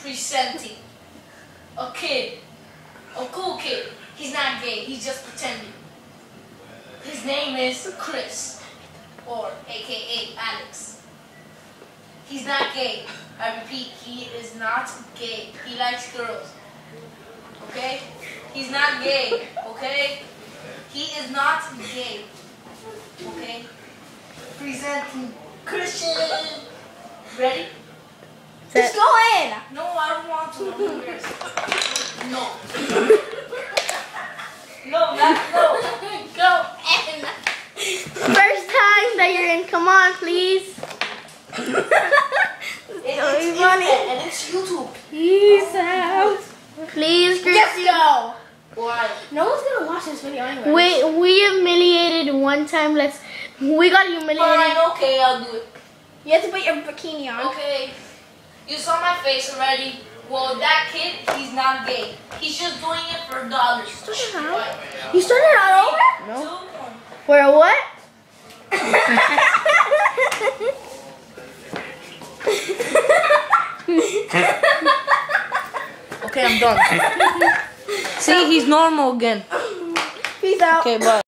presenting a kid, a cool kid. He's not gay, he's just pretending. His name is Chris, or AKA Alex. He's not gay. I repeat, he is not gay. He likes girls. Okay? He's not gay. Okay? He is not gay. Okay? Presenting Christian. Ready? Just go in. No, I don't want to. I'm embarrassed. No. No, no. Go in. First time that you're in. Come on, please. It's funny. And it's YouTube. Peace out. Please, Christy. Just go. Why? No one's gonna watch this video anyway. We humiliated one time. We got humiliated. Fine, okay, I'll do it. You have to put your bikini on. Okay. You saw my face already. Well, that kid, he's not gay. He's just doing it for dollars. You started all over? No. For a what? Okay, I'm done. See, he's normal again. Peace out. Okay, bye.